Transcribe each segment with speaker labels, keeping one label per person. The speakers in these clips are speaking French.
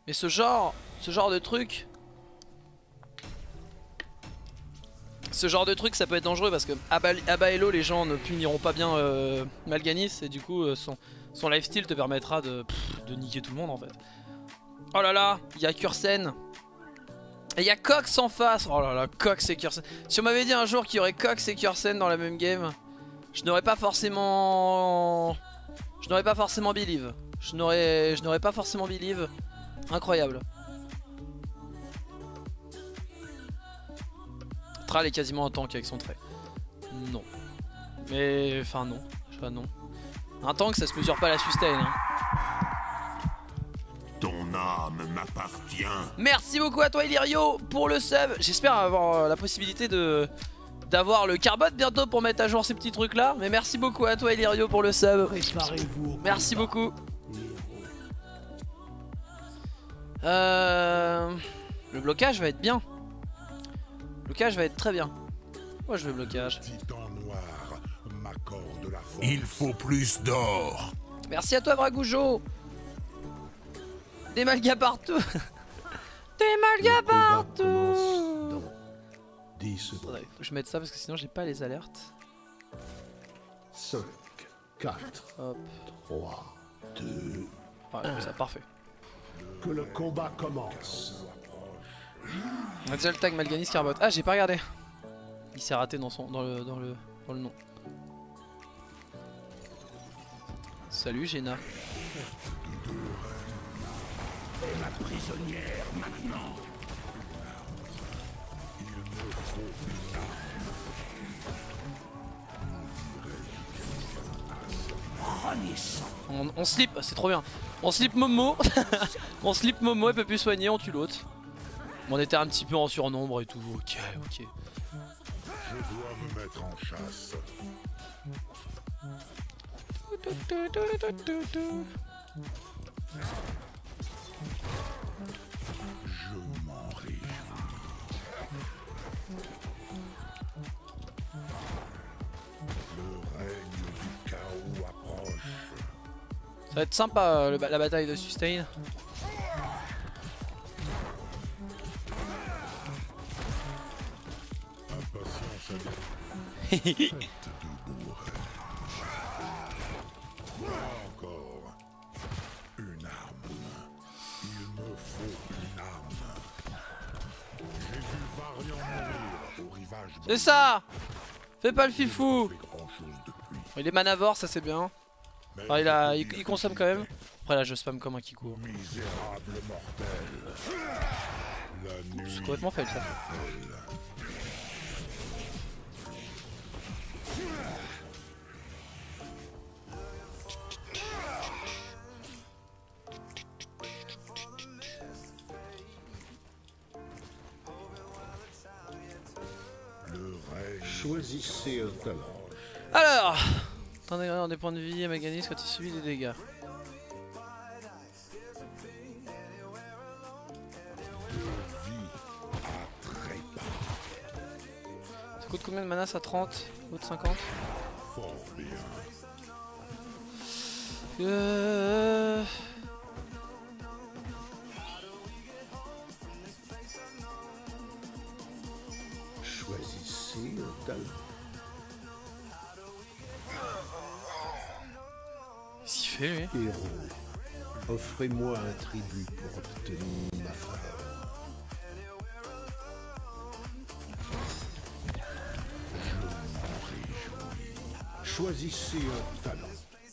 Speaker 1: Mais ce genre de truc... Ce genre de truc ça peut être dangereux parce que à bas elo les gens ne puniront pas bien Mal'Ganis et du coup son lifesteal te permettra de niquer tout le monde en fait. Oh là là, il y a Cursen. Et il y a Cox en face. Oh là là, Cox et Cursen. Si on m'avait dit un jour qu'il y aurait Cox et Cursen dans la même game, je n'aurais pas forcément... believe. Je n'aurais pas forcément believe. Incroyable. Thrall est quasiment en tank avec son trait. Non. Mais... Enfin non. Non. Un tank ça se mesure pas à la sustain hein.
Speaker 2: Ton âme m'appartient.
Speaker 1: Merci beaucoup à toi Illyrio pour le sub. J'espère avoir la possibilité d'avoir le carbot bientôt pour mettre à jour ces petits trucs là. Mais merci beaucoup à toi Illyrio pour le sub. Merci beaucoup. Le blocage va être bien. Le blocage va être très bien. Moi je veux blocage.
Speaker 2: Il faut plus d'or.
Speaker 1: Merci à toi Bragoujo. Des malgas partout. Des malgas partout. Attendez, faut que je mette ça parce que sinon j'ai pas les alertes.
Speaker 3: 5, 4,
Speaker 1: Hop.
Speaker 3: 3, 2,
Speaker 1: Ouais, comme ça, parfait.
Speaker 3: que le combat commence.
Speaker 1: On a déjà le tag Mal'Ganis Carbot. Ah j'ai pas regardé. Il s'est raté dans le nom. Salut Jenna.
Speaker 2: Ma prisonnière maintenant. Il me faut une âme.
Speaker 1: On slip, c'est trop bien. On slip Momo. On slip Momo, elle peut plus soigner, on tue l'autre. On était un petit peu en surnombre et tout. Ok.
Speaker 2: Je dois me mettre en chasse. Je m'en réjouis. Le règne du chaos approche.
Speaker 1: Ça va être sympa la bataille de sustain.
Speaker 2: Impatience à faites de beaux rêves. Encore une âme. Il me faut une âme. J'ai vu Varian mourir au rivage.
Speaker 1: C'est ça. Fais pas le fifou.
Speaker 2: Fait grand-chose depuis.
Speaker 1: Il est manavore, ça c'est bien.
Speaker 2: Mais
Speaker 1: Enfin, il consomme quand même. Après là je spam comme un Kikou.
Speaker 2: misérable mortel. La nuit
Speaker 1: C'est complètement fail ça.
Speaker 3: Choisissez un talent.
Speaker 1: Alors, attendez, des points de vie à Mal'Ganis quand il subit des dégâts. Ça coûte combien de mana ça? 30 ou 50?
Speaker 2: Fort bien.
Speaker 3: Choisissez un talent.
Speaker 1: Qu'est-ce qu'il fait lui?
Speaker 3: Héros, offrez-moi un tribut pour obtenir ma faveur. Je m'en réjouis. Choisissez un talent.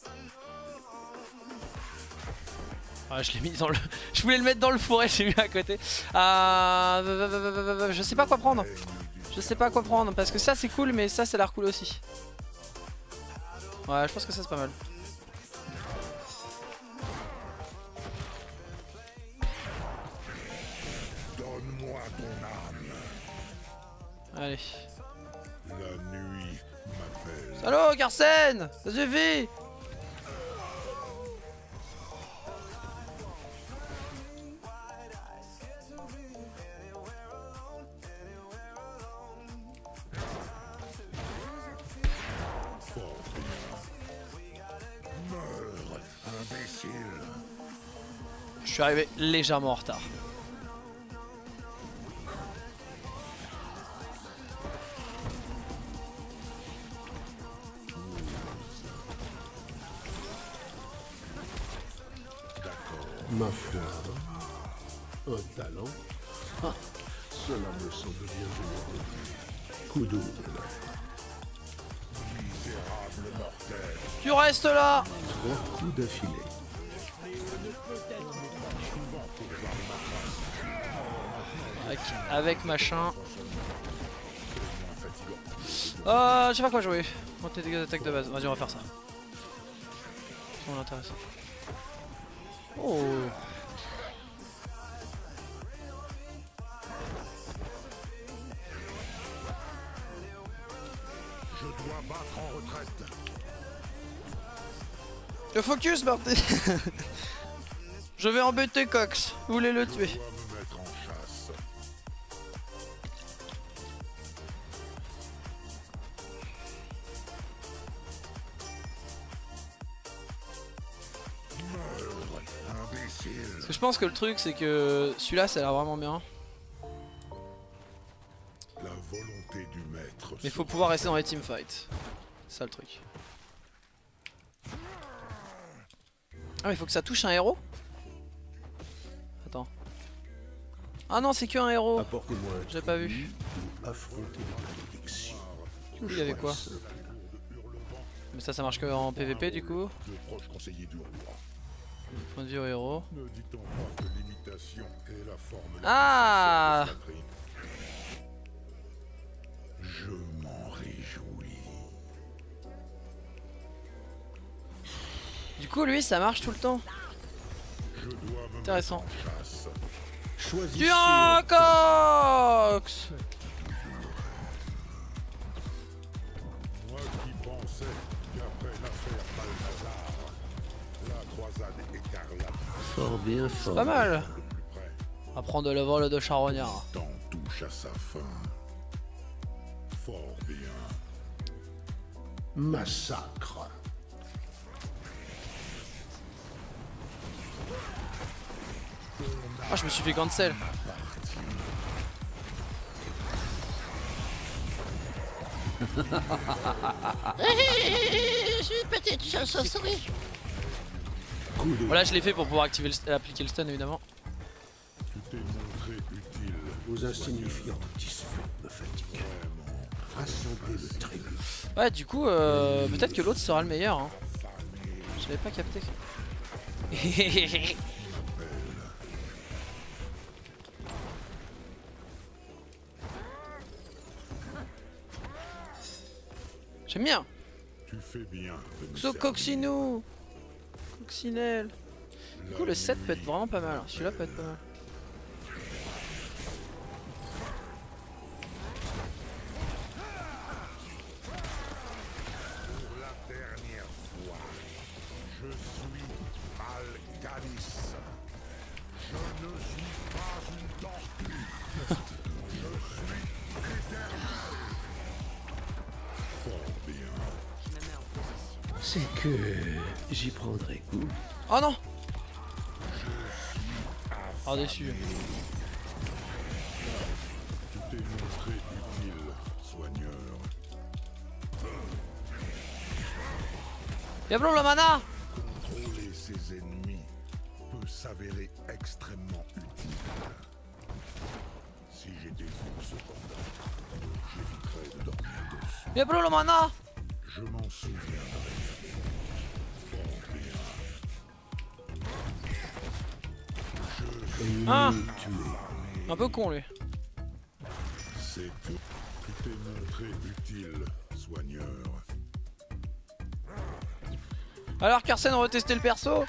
Speaker 1: Ah, je l'ai mis dans le... Je voulais le mettre dans le fourré, j'ai mis à côté. Je sais pas quoi prendre. Je sais pas quoi prendre parce que ça c'est cool mais ça a l'air cool aussi. Ouais, je pense que ça c'est pas mal.
Speaker 2: Donne-moi ton âme.
Speaker 1: Allez.
Speaker 2: La nuit m'appelle.
Speaker 1: Salut Carsen. Ça suffit. Je suis arrivé légèrement en retard.
Speaker 3: Ma foi, un talent. Ah, cela me semble bien généreux. Coup double.
Speaker 2: Misérable mortel.
Speaker 1: Tu restes là.
Speaker 3: 3 coups d'affilée.
Speaker 1: Avec machin. Je sais pas quoi jouer. Monter des attaques de base. Vas-y, on va faire ça. C'est intéressant. Oh.
Speaker 2: Je dois battre en retraite.
Speaker 1: Le focus, Marty. Je vais embêter Cox. Vous voulez le tuer?
Speaker 2: Je dois me mettre en chasse. Meurs, imbécile.
Speaker 1: Parce que je pense que le truc, c'est que celui-là, ça a l'air vraiment bien.
Speaker 2: La volonté du maître.
Speaker 1: Mais faut pouvoir rester dans les teamfights. C'est ça le truc. Ah mais faut que ça touche un héros? Attends. Ah non c'est que un héros.
Speaker 3: Apportez-moi un
Speaker 1: J'ai pas vu.
Speaker 3: tribut ou affrontez la malédiction.
Speaker 1: Il y avait quoi? Mais ça marche que en PVP du coup.
Speaker 2: Le proche conseiller du roi.
Speaker 1: Point de vue au héros.
Speaker 2: Ne dit-on pas que l'imitation est la forme
Speaker 1: Ah!
Speaker 2: la plus je m'en réjouis.
Speaker 1: Du coup lui ça marche tout le temps.
Speaker 2: Je dois me
Speaker 1: Intéressant.
Speaker 2: mettre en chasse.
Speaker 3: Choisissez
Speaker 1: Tu un Cox!
Speaker 2: Moi qui pensais qu'après l'affaire Balthazar, la croisade écarlate
Speaker 3: fort bien fort.
Speaker 1: Pas mal.
Speaker 2: de plus près,
Speaker 1: On va prendre le vol de charognard.
Speaker 2: tant touche à sa fin. Fort bien.
Speaker 3: Massacre.
Speaker 1: Ah je me suis fait cancel.
Speaker 4: Je suis une petite chauve-souris.
Speaker 3: Coup de
Speaker 1: Voilà je l'ai fait pour pouvoir appliquer le stun évidemment.
Speaker 2: Tu t'es montré utile.
Speaker 3: vos insignifiants disputes me fatiguent. Rassemblez le tribut.
Speaker 1: Ouais du coup peut-être que l'autre sera le meilleur hein. J'avais pas capté. J'aime bien.
Speaker 2: Tu fais bien. de me
Speaker 1: So
Speaker 2: servir.
Speaker 1: Coccinou. Coccinelle. Du coup le 7 peut être vraiment pas mal. Celui-là peut être pas mal.
Speaker 2: Pour la dernière fois, je suis Malganis. Je ne suis pas une tortue. Je suis éternel. Fort bien.
Speaker 3: C'est que j'y prendrai goût.
Speaker 1: Oh non. Oh déçu.
Speaker 2: Tu t'es montré utile, soigneur.
Speaker 1: Diablo la mana.
Speaker 2: Contrôler ses ennemis peut s'avérer extrêmement utile. Si j'étais vous, cependant, j'éviterais de dormir dessus.
Speaker 1: Diablo la mana.
Speaker 2: Je m'en souviendrai. Fort bien.
Speaker 3: Ennemi
Speaker 1: Ah.
Speaker 3: tué.
Speaker 1: Un peu con lui.
Speaker 2: C'est tout. Tu t'es montré utile, soigneur.
Speaker 1: Alors Carsen on va tester le perso.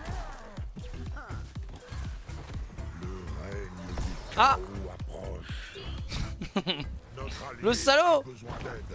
Speaker 2: Le règne du
Speaker 1: Ah.
Speaker 2: chaos approche. Notre allié
Speaker 1: Le salaud.
Speaker 2: a besoin d'aide.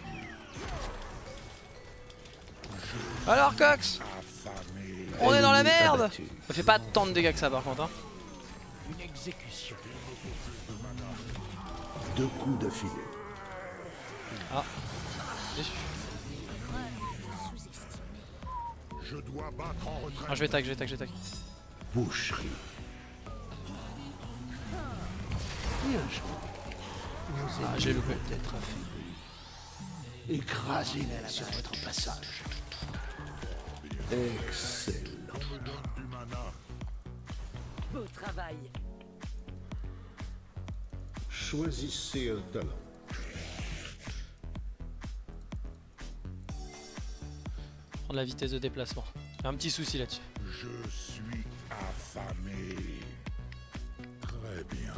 Speaker 1: Alors Cox.
Speaker 2: Affamé.
Speaker 1: On est dans la merde.
Speaker 3: Abattu.
Speaker 1: Ça fait pas tant de dégâts que ça par contre hein.
Speaker 3: Une exécution. 2 coups d'affilée.
Speaker 1: Ah. Déçu.
Speaker 2: Je dois battre en retraite.
Speaker 1: Ah je vais tag, je vais tag, je vais tag.
Speaker 3: boucherie. Bien joué. Vos
Speaker 1: Ah, j'ai
Speaker 3: ennemis
Speaker 1: loupé.
Speaker 3: vont être affaiblis. Écrasez-les sur votre passage. Excellent.
Speaker 2: On me donne du mana.
Speaker 5: Beau travail.
Speaker 3: Choisissez un talent.
Speaker 1: Prendre la vitesse de déplacement. J'ai un petit souci là-dessus.
Speaker 2: Je suis affamé. Très bien.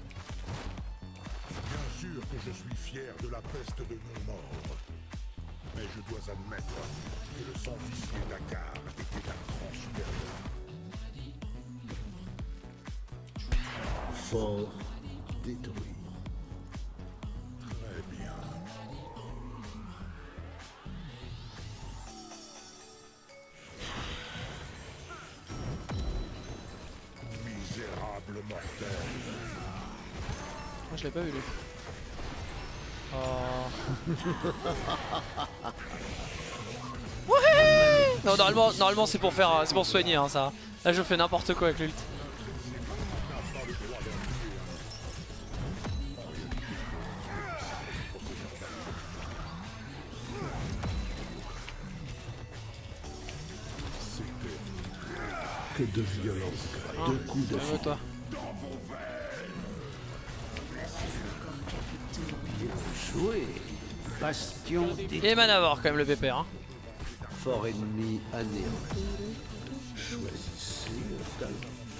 Speaker 2: Bien sûr que je suis fier de la peste de non-mort. Mais je dois admettre que le sang vicié Dakar était un cran supérieur.
Speaker 3: Fort détruit.
Speaker 2: Très bien. Misérable mortel.
Speaker 1: Moi je l'ai pas vu lui. Oh. Ouais. Non, normalement c'est pour faire, c'est pour soigner hein, ça. Là je fais n'importe quoi avec l'ult.
Speaker 3: Que de violence. Deux coups de feu.
Speaker 1: Toi.
Speaker 3: Joué. Bastion des
Speaker 1: Et Manavor quand même le pépère. Hein.
Speaker 3: forts ennemis anéantis. Choisissez un talent.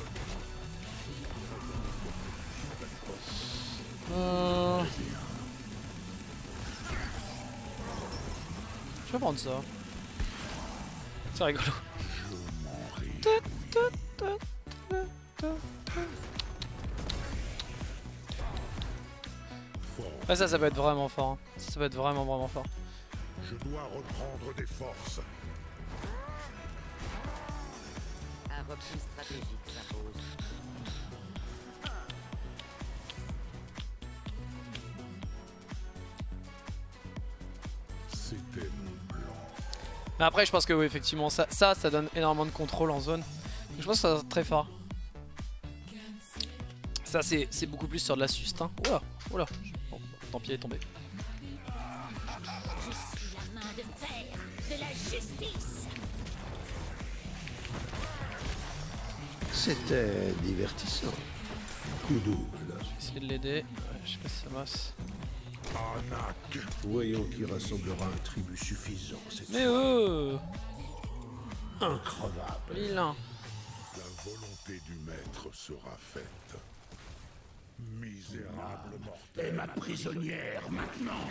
Speaker 1: Je vais prendre ça. C'est rigolo. Ouais, ça peut être vraiment fort. Hein. Ça peut être vraiment fort.
Speaker 2: Je dois reprendre des forces.
Speaker 5: Un repli stratégique s'impose.
Speaker 2: C'était mon plan.
Speaker 1: Mais après, je pense que oui, effectivement, ça donne énormément de contrôle en zone. Donc, je pense que ça va être très fort. Ça, c'est beaucoup plus sur de la sustain. Oula, oula. Bon, tant pis, elle est tombée.
Speaker 4: Je suis la main de fer de la justice.
Speaker 3: C'était divertissant. Coup double.
Speaker 1: Essayer de l'aider. Ouais, je sais pas si ça passe.
Speaker 2: Anak.
Speaker 3: Voyons qui rassemblera un tribut suffisant. C'est
Speaker 1: Mais oh,
Speaker 3: increvable.
Speaker 1: vilain.
Speaker 2: La volonté du maître sera faite. Misérable mortel.
Speaker 3: Et ma prisonnière maintenant.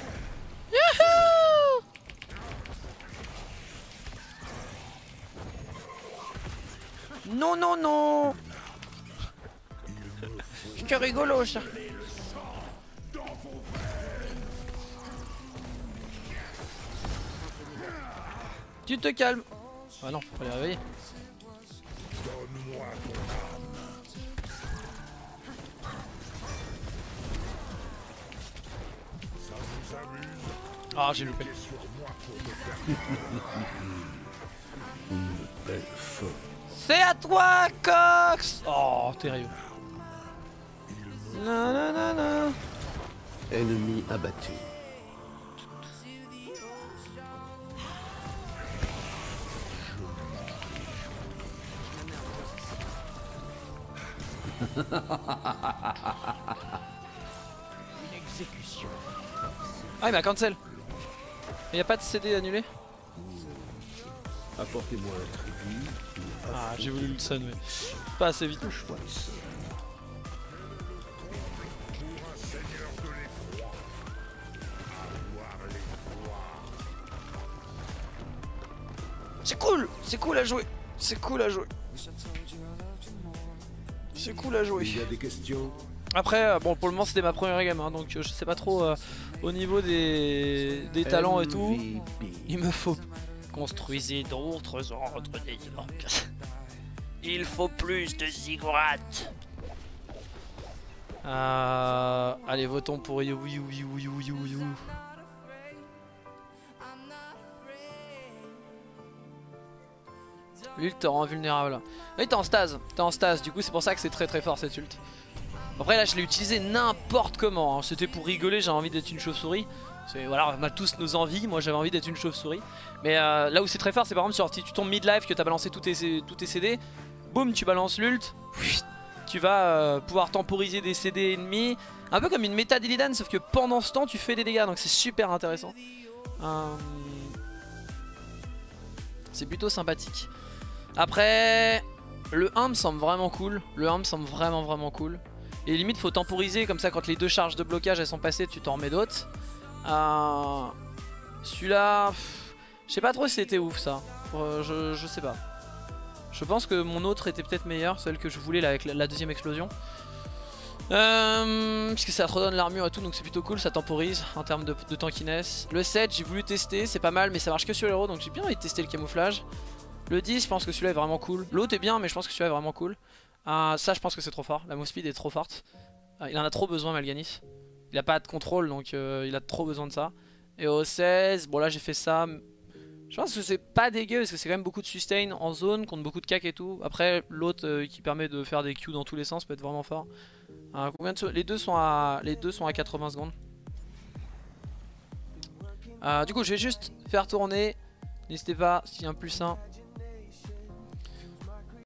Speaker 1: Non, non, non. Que rigolo ça. Tu te calmes. Ah non, faut pas les réveiller.
Speaker 2: Donne-moi ton âme. Ça vous amuse?
Speaker 1: Ah, j'ai loupé.
Speaker 2: Comptez sur moi pour me faire
Speaker 3: Une belle faute.
Speaker 1: C'est à toi, Cox. Oh, terrible. Non, non, non, non.
Speaker 3: Ennemi abattu.
Speaker 1: Ah, il m'a cancel. Il n'y a pas de CD annulé?
Speaker 3: Apportez-moi un tribut.
Speaker 1: Ah, j'ai voulu le sun, mais pas assez vite.
Speaker 3: Choisissez.
Speaker 1: C'est cool à jouer. C'est cool à jouer. C'est cool à jouer.
Speaker 3: Il y a des questions?
Speaker 1: Après, bon, pour le moment c'était ma première game, hein, donc je sais pas trop au niveau des talents et tout.
Speaker 3: MVP.
Speaker 1: Il me faut construisez d'autres ordres des orques. Il faut plus de ziggurats. Allez, votons pour You. L'ult te rend vulnérable. Oui, t'es en stase, du coup c'est pour ça que c'est très fort cette ult. Après là je l'ai utilisé n'importe comment, hein. C'était pour rigoler, j'ai envie d'être une chauve-souris. Voilà, on a tous nos envies, moi j'avais envie d'être une chauve-souris. Mais là où c'est très fort, c'est par exemple sur si tu tombes mid-life, que t'as balancé tous tes CD, boum, tu balances l'ult, tu vas pouvoir temporiser des CD ennemis. Un peu comme une méta d'Illidan, sauf que pendant ce temps tu fais des dégâts, donc c'est super intéressant. C'est plutôt sympathique. Après, le 1 me semble vraiment cool. Le 1 me semble vraiment cool. Et limite faut temporiser, comme ça quand les deux charges de blocage elles sont passées, tu t'en remets d'autres. Celui-là, je sais pas trop si c'était ouf ça. Je sais pas. Je pense que mon autre était peut-être meilleur, celle que je voulais là, avec la deuxième explosion. Puisque ça redonne l'armure et tout, donc c'est plutôt cool, ça temporise en termes de tankiness. Le 7 j'ai voulu tester, c'est pas mal mais ça marche que sur l'héros, donc j'ai bien envie de tester le camouflage. Le 10 je pense que celui-là est vraiment cool. L'autre est bien mais je pense que celui-là est vraiment cool. Ça je pense que c'est trop fort, la move speed est trop forte. Il en a trop besoin Mal'Ganis. Il a pas de contrôle donc il a trop besoin de ça. Et au 16, bon là j'ai fait ça. Je pense que c'est pas dégueu parce que c'est quand même beaucoup de sustain en zone contre beaucoup de cac et tout. Après l'autre qui permet de faire des Q dans tous les sens peut être vraiment fort. Combien de les deux sont à 80 secondes. Du coup je vais juste faire tourner. N'hésitez pas s'il y a un +1